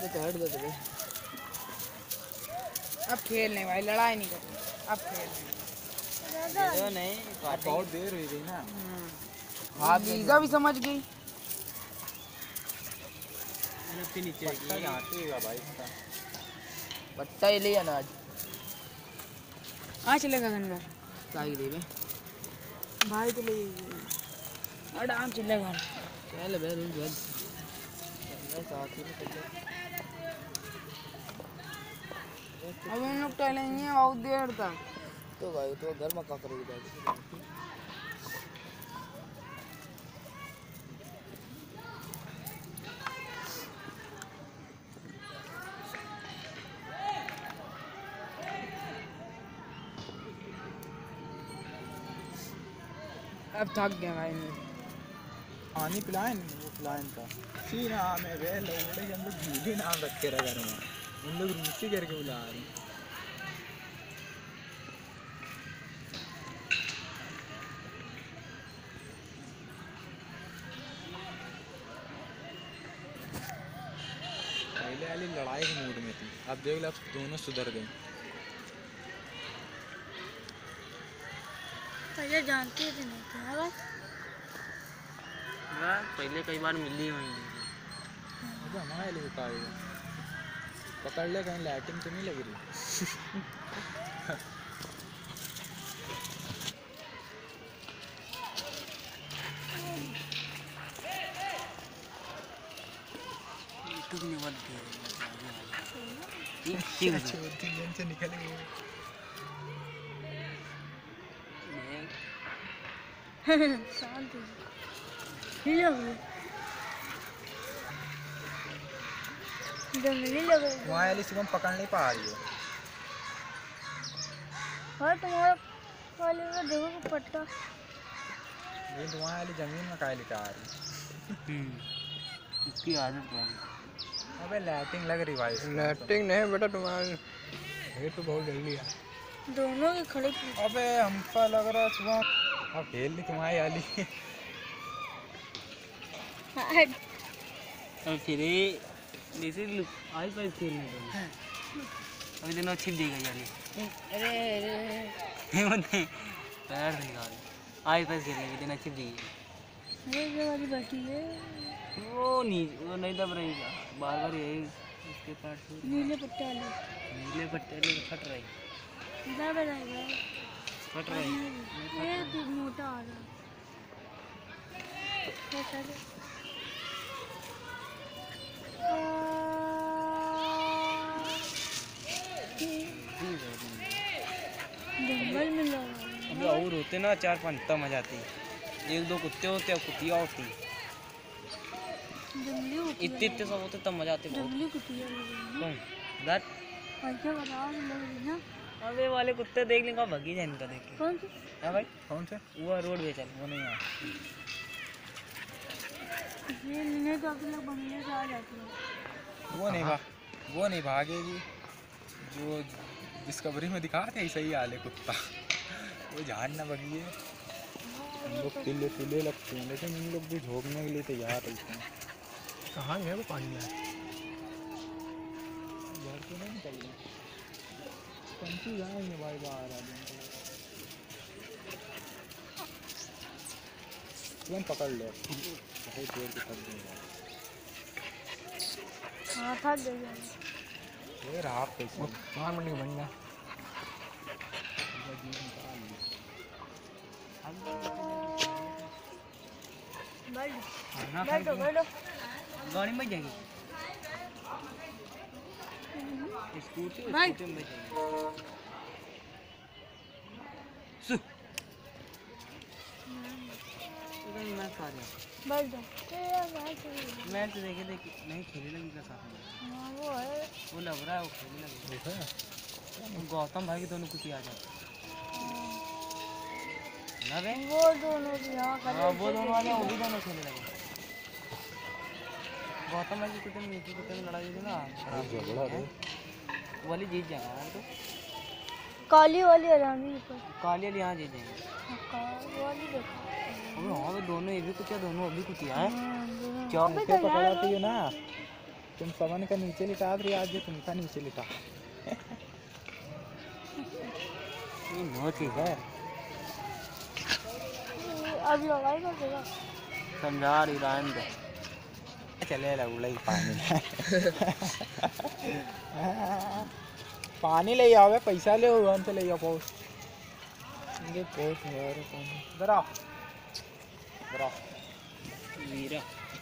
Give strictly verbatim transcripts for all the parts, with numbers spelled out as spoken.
तो हट दो तुम्हें। अब खेलने भाई, लड़ाई नहीं करनी, अब खेलने नहीं, बहुत देर हुई गई ना। हाँ वीजा भी समझ गई। नीचे भाई बट्टा ही लिया ना आज। आज चलेगा गंगा साई दे बे भाई तो ले आराम चलेगा। चल बे रुक जा, साथ ही चल। अब हम लोग टहलेंगे बहुत देर तक। तो भाई तो घर में क्या करोगे? अब थक गया भाई मैं। पानी पिलाएं वो पिलाएं का सी नाम है वे लोग हम लोग झूठी नाम रखे रहे घर में, उन लोग रूसी करके बुला रहे हैं। पहले वाली लड़ाई के मूड में थी, अब देख लो दोनों सुधर गए। पहले जानते थे नहीं थे बस पहले कई बार मिली हुई हमारे लिए पकड़ ले, कहीं लाइटिंग तो नहीं लग रही। से निकल गए। शांत लग जंगली लग रही वहाँ वाली सुबह पकड़ नहीं पा रही हो। हाँ तुम्हारा वाले का देखो को पट्टा लेकिन तो वहाँ वाली जमीन में काहे लेके आ रही। उसकी आदत है। अबे लाइटिंग लग रही भाई। लाइटिंग नहीं बेटा, तुम्हारे ये तो बहुत जल्दी है। दोनों के खड़े। अबे हमको लग रहा है सुबह अब खेल ली तुम्हारी वाली। अब फिर जैसे आई पास खेलने को अभी दिनों छिप देगा यानी। अरे अरे नहीं पैर निकाल आई पास खेलने के दिन छिप देगी। ये जो वाली बैठी है वो नहीं, वो नहीं दब रही बार बार यही उसके पास नीले पट्टे वाले। नीले पट्टे ले फट रही दब रहा है फट रही ये तो मोटा आ रहा है। जंगल में लगा और होते ना चार पांच तब मजा आती। एक दो कुत्ते होते और कुतिया होती, इतने इतने सब होते तब मजा आती। जंगली कुतिया कौन दैट ऐसा बता लग रही ना। अबे वाले कुत्ते देख लेंगे भगी जाए इनका देख के। कौन से है भाई? कौन से? वो रोड पे चल, वो नहीं आ ये लेने तो आप लोग बंगले से आ जाते हैं। वो नहीं भाग वो नहीं भागेगी जो डिस्कवरी में दिखाते हैं। सही हाल है कुत्ता, वो झाड़ ना भगिए। हम लोग तिले तिले लगते हैं लेकिन इन लोग भी झोंकने के लिए तैयार रहते हैं। कहाँ है वो पानी में? घर तो नहीं निकल रही, पंछी जाएंगे भाई बाहर आ जाएंगे। तुम पकड़ लो, बहुत देर के थक गए। हाँ थक गई ये रहा कैसे कहाँ मंडी बन गया? बैठो बैठो गाड़ी में जाएगी स्कूटी भाई। स्कूटी में जाएगी। सु मैं खा रहा बैठ जाओ। मैं तो देखे देखे नहीं खेलने लगी का साथ में। हाँ वो है वो लग रहा है वो खेलने लगी। देखा गौतम भाई के दोनों कुछ आ जाते ना बे। वो दोनों भी यहाँ कर हाँ वो दोनों आ गए, वो भी दोनों खेलने लगे। गौतम भाई की कुत्ते में नीचे कुत्ते में लड़ाई हुई थी ना, झगड़ा है वो वाली जीत जाएगा यार। तो काली वाली हरामी ऊपर काली वाली यहाँ जीत जाएंगे। काली वाली देखो। अबे हाँ वो दोनों ये भी कुछ है, दोनों अभी कुछ है। हाँ, दोनों। क्या अबे क्या तो पकड़ाती यार है ना। तुम पवन का नीचे लिटा रही आज जो तुमका नीचे लिटा ये बहुत ही है अभी लड़ाई कर देगा। समझा रही रायन को चले उड़ा पानी पानी ले आओ पैसा ले वन से ले आओ पहुँच ये बहुत है पानी इधर आओ इधर आओ वीरा।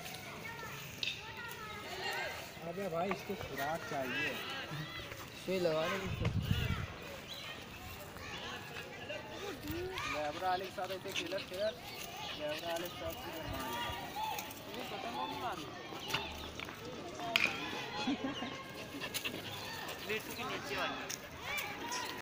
अबे भाई इसको खुराक चाहिए सुई लगा दो इसको। लेबरा वाले के साथ ऐसे किलर शेयर लेबरा वाले के साथ किलर मार लगा ये पता नहीं मारू प्लेट के नीचे वाली